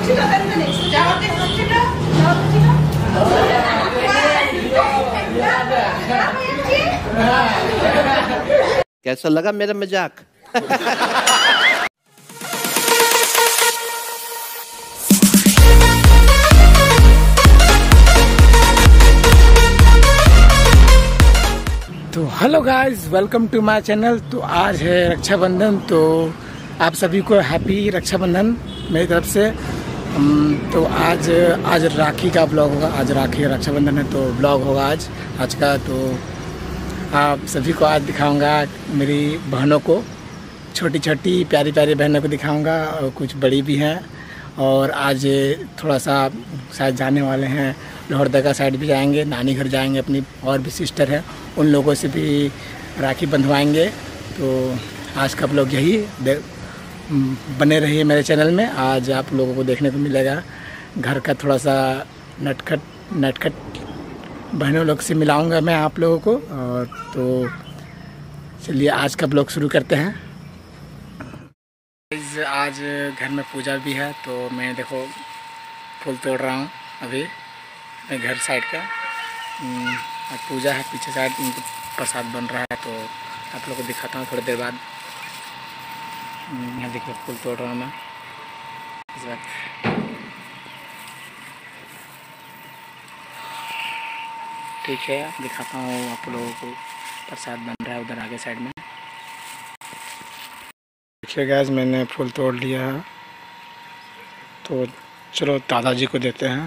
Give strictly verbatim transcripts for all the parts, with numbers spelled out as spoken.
कैसा लगा मेरा मजाक? तो hello guys, welcome to my channel. तो आज है रक्षाबंधन, तो आप सभी को हैप्पी रक्षाबंधन मेरी तरफ से। तो आज आज राखी का ब्लॉग होगा। आज राखी रक्षाबंधन है तो ब्लॉग होगा आज आज का। तो आप सभी को आज दिखाऊंगा मेरी बहनों को, छोटी छोटी प्यारी प्यारी बहनों को दिखाऊंगा, और कुछ बड़ी भी हैं। और आज थोड़ा सा शायद जाने वाले हैं, लोहरदगा साइड भी जाएंगे, नानी घर जाएंगे, अपनी और भी सिस्टर हैं, उन लोगों से भी राखी बंधवाएंगे। तो आज का ब्लॉग यही, बने रहिए मेरे चैनल में। आज आप लोगों को देखने को मिलेगा घर का थोड़ा सा नटखट नटखट बहनों लोग से मिलाऊंगा मैं आप लोगों को। और तो चलिए आज का ब्लॉग शुरू करते हैं। आज घर में पूजा भी है, तो मैं देखो फूल तोड़ रहा हूँ अभी अपने घर साइड का। आज पूजा है, पीछे साइड उनको प्रसाद बन रहा है, तो आप लोगों को दिखाता हूँ थोड़ी देर बाद। यहाँ देखिए फूल तोड़ रहा हूँ मैं इस वक्त। ठीक है, दिखाता हूँ आप लोगों को प्रसाद बन रहा है उधर आगे साइड में। देखिए गाइस, मैंने फूल तोड़ लिया है, तो चलो दादाजी को देते हैं।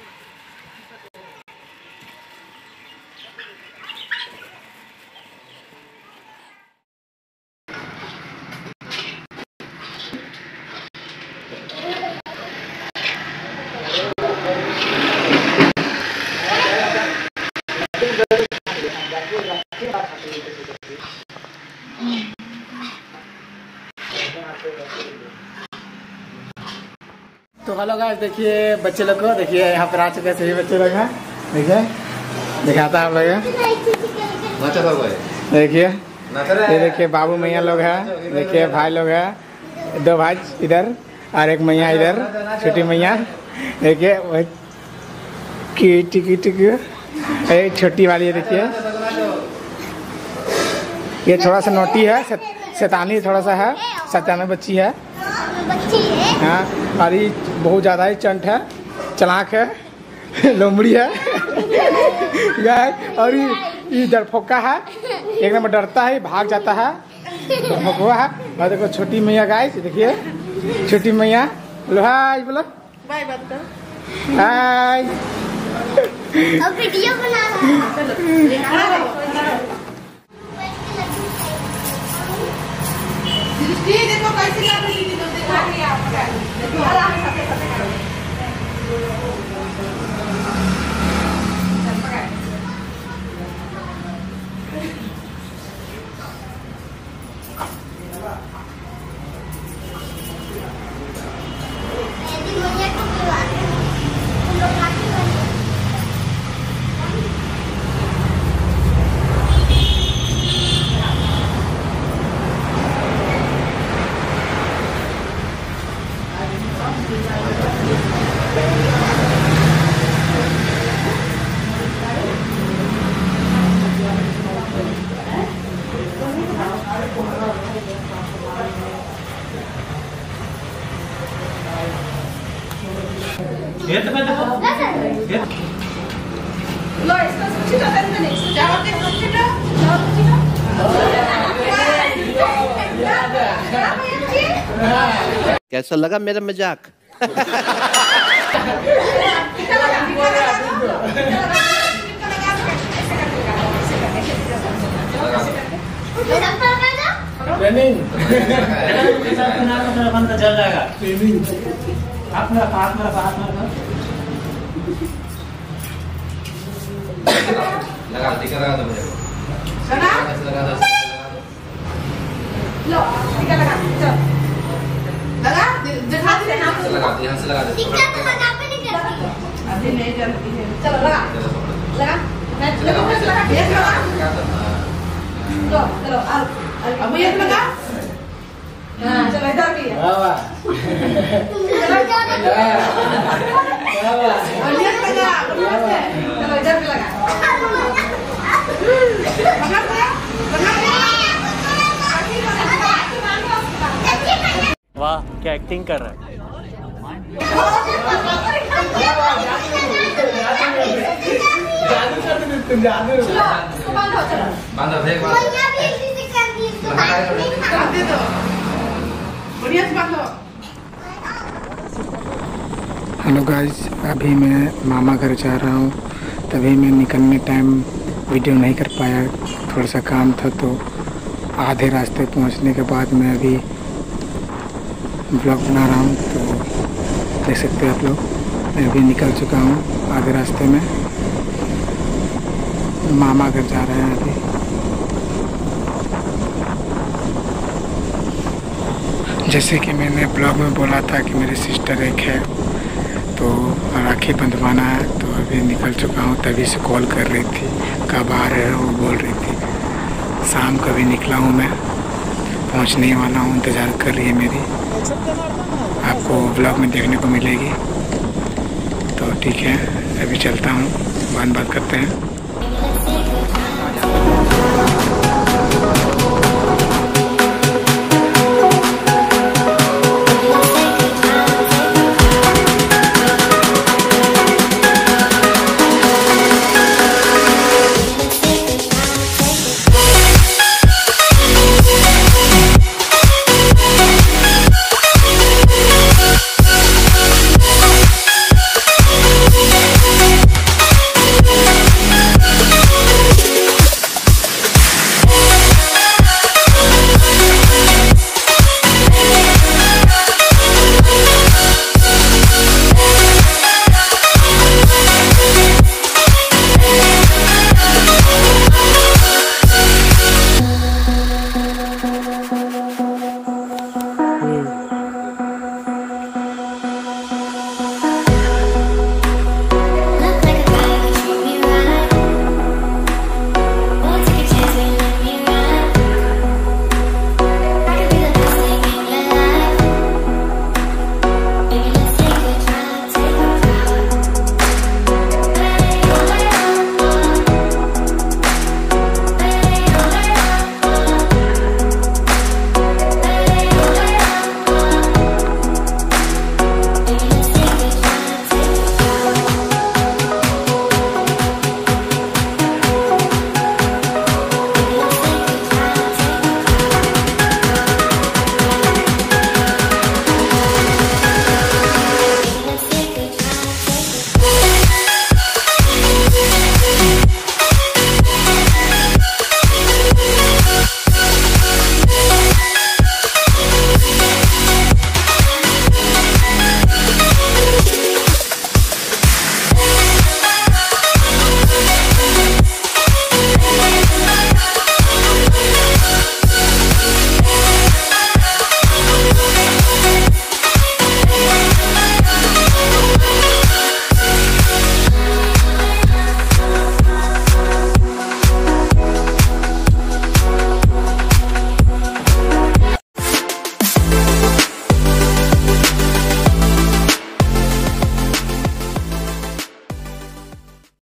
तो हेलो गाइस, देखिए बच्चे लोग को देखिए, यहाँ पर आ चुके सही बच्चे लोग हैं। देखिए दिखाता है आप लोग, देखिए ये देखिए बाबू मैया लोग हैं, देखिए भाई लोग हैं, दो भाई इधर और एक मैया इधर, छोटी मैया। देखिए वही की टिकी टिकी छोटी वाली है। देखिए ये थोड़ा सा नोटी है, शैतानी थोड़ा सा है, शैतानी बच्ची है। हाँ, और ये बहुत ज़्यादा ही चंट है, चलाक है, लोमड़ी है। और ये डरपोका है, एक नंबर डरता है, भाग जाता है, डरपोका है। और देखो छोटी मैया गाइस, देखिए छोटी मैया। बोलो हाय, बोलो बाय, बात करो हाय। अब वीडियो बना रहा है। देखो कैसे कर रही थी, तो देखा कि आप देखो आराम से सफे सफे करो। चल पकड़ ये दुनिया को बुला तुम लोग आके ये तो मैं देखो लो इसका सूची तो करना नहीं, सजावट के सूची तो सूची तो कैसा लगा मेरा मजाक? ट्रेनिंग चल जाएगा। हाथ मेरा हाथ मेरा हाथ मेरा लगा टीका लगा दो मुझे। लगा लगा दो लो टीका लगा चल लगा दिखा दे ना लगा यहाँ से लगा दे। टीका तो लगा पे नहीं करती अभी नहीं करती है। चलो लगा लगा मैं लगा लगा ये लगा लो चलो अब ये लगा। हाँ चलो इधर भी है। वाह वाह। चलो बढ़िया से लगा, बढ़िया से। चलो इधर भी लगा। पकड़ दे, पकड़ दे। वाह क्या एक्टिंग कर रहा है। जादू कर दे तुम जादू। चलो, इसको बांधो, चलो। बांधो फेंक बांधो बांध दे दो। बढ़िया से बांधो। हेलो गाइस, अभी मैं मामा घर जा रहा हूँ। तभी मैं निकलने टाइम वीडियो नहीं कर पाया, थोड़ा सा काम था। तो आधे रास्ते पहुँचने के बाद मैं अभी ब्लॉग बना रहा हूँ। तो देख सकते हैं आप लोग, मैं अभी निकल चुका हूँ आधे रास्ते में। मामा घर जा रहे हैं अभी। जैसे कि मैंने ब्लॉग में बोला था कि मेरी सिस्टर एक है, तो राखी बंधवाना है। तो अभी निकल चुका हूँ, तभी से कॉल कर रही थी कब आ रहे हो, वो बोल रही थी। शाम को भी निकला हूँ मैं, पहुँचने वाला हूँ, इंतज़ार कर रही है मेरी। आपको ब्लॉग में देखने को मिलेगी। तो ठीक है, अभी चलता हूँ, बाद बात करते हैं।